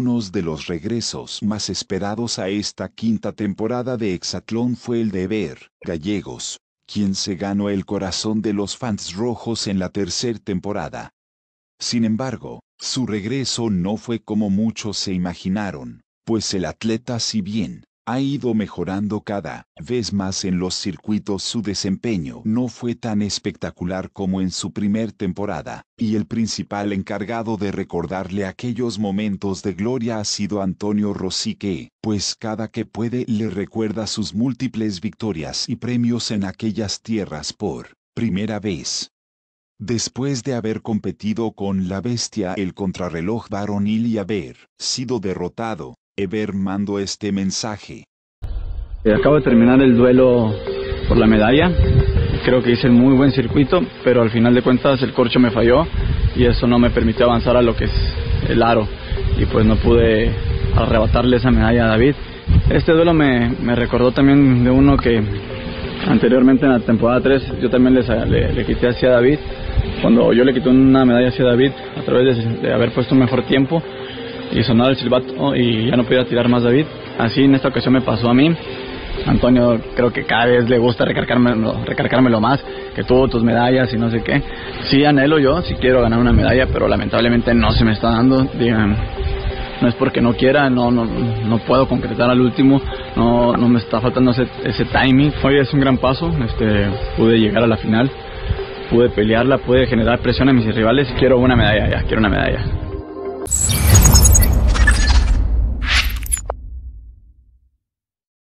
Uno de los regresos más esperados a esta quinta temporada de Hexatlón fue el de Ever Gallegos, quien se ganó el corazón de los fans rojos en la tercera temporada. Sin embargo, su regreso no fue como muchos se imaginaron, pues el atleta, si bien ha ido mejorando cada vez más en los circuitos, su desempeño no fue tan espectacular como en su primer temporada, y el principal encargado de recordarle aquellos momentos de gloria ha sido Antonio Rossi, que, pues cada que puede, le recuerda sus múltiples victorias y premios en aquellas tierras por primera vez. Después de haber competido con la bestia el contrarreloj varonil y haber sido derrotado, Ever mandó este mensaje. Acabo de terminar el duelo por la medalla. Creo que hice un muy buen circuito, pero al final de cuentas el corcho me falló y eso no me permitió avanzar a lo que es el aro. Y pues no pude arrebatarle esa medalla a David. Este duelo me recordó también de uno que anteriormente en la temporada 3 yo también le quité hacia David. Cuando yo le quité una medalla hacia David a través de haber puesto un mejor tiempo y sonar el silbato y ya no podía tirar más David. Así en esta ocasión me pasó a mí. Antonio creo que cada vez le gusta recargármelo más, que tú, tus medallas y no sé qué. Sí anhelo yo, sí quiero ganar una medalla, pero lamentablemente no se me está dando. No es porque no quiera, no puedo concretar al último, no me está faltando ese timing. Hoy es un gran paso, pude llegar a la final, pude pelearla, pude generar presión a mis rivales. Quiero una medalla ya, quiero una medalla.